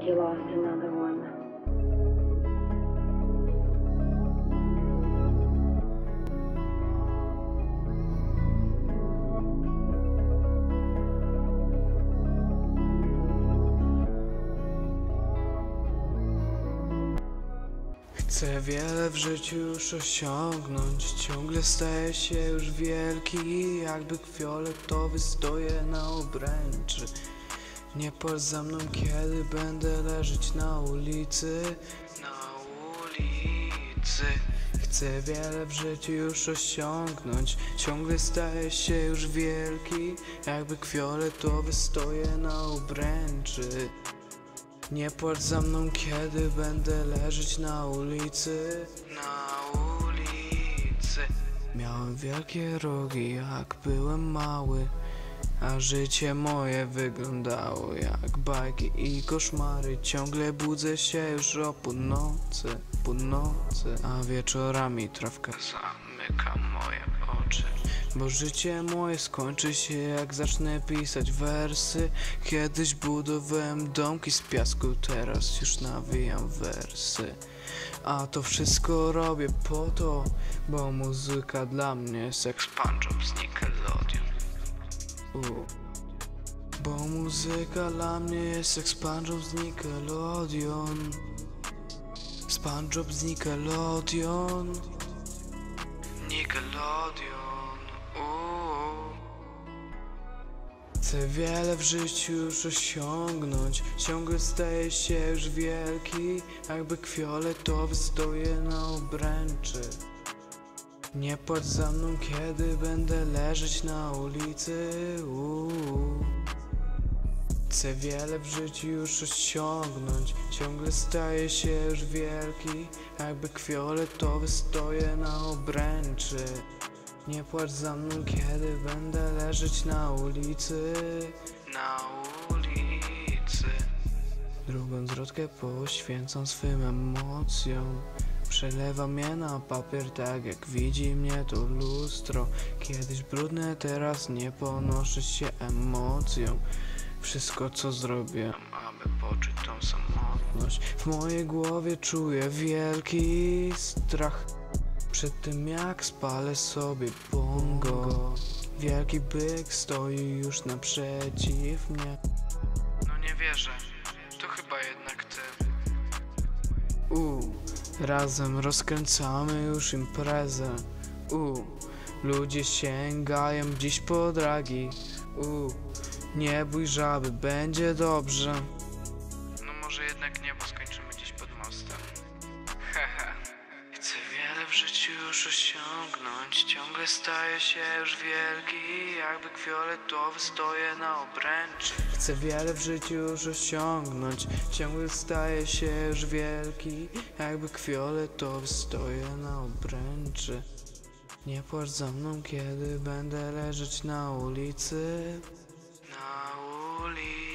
you lost another one. Chcę wiele w życiu już osiągnąć. Ciągle staję się już wielki, jakby fioletowy stoję na obręczy. Nie płacz za mną, kiedy będę leżeć na ulicy. Chcę wiele w życiu już osiągnąć. Ciągle staję się już wielki, jakby fioletowy stoję na obręczy. Nie płacz za mną, kiedy będę leżeć na ulicy. Miałem wielkie rogi, jak byłem mały, a życie moje wyglądało jak bajki i koszmary. Ciągle budzę się już o północy, a wieczorami trawka zamyka moje oczy. Bo życie moje skończy się, jak zacznę pisać wersy. Kiedyś budowałem domki z piasku, teraz już nawijam wersy. A to wszystko robię po to, bo muzyka dla mnie jest jak SpongeBob z Nickelodeon. Bo muzyka dla mnie jest jak SpongeBob z Nickelodeon. SpongeBob z Nickelodeon. Chcę wiele w życiu już osiągnąć. Ciągle staję się już wielki, jakby fioletowy stoję na obręczy. Nie płacz za mną, kiedy będę leżeć na ulicy. Chcę wiele w życiu już osiągnąć. Ciągle staję się już wielki, jakby fioletowy stoję na obręczy. Nie płacz za mną, kiedy będę leżeć na ulicy. Drugą zwrotkę poświęcam swym emocjom. Przelewam je na papier, tak jak widzi mnie to lustro. Kiedyś brudne, teraz nie ponoszę się emocją. Wszystko co zrobię, aby poczuć tą samotność. W mojej głowie czuję wielki strach przed tym, jak spalę sobie bongo. Wielki byk stoi już naprzeciw mnie. No nie wierzę, to chyba jednak ty. Razem rozkręcamy już imprezę. Ludzie sięgają dziś po dragi. Nie bój żaby, będzie dobrze. No może jednak nie, bo skończymy gdzieś pod mostem. Chcę wiele w życiu już osiągnąć. Ciągle staję się już wielki, jakby fioletowy stoję na obręczy. Chcę wiele w życiu już osiągnąć. Ciągle staję się już wielki, jakby fioletowy stoję na obręczy. Nie płacz za mną, kiedy będę leżeć na ulicy.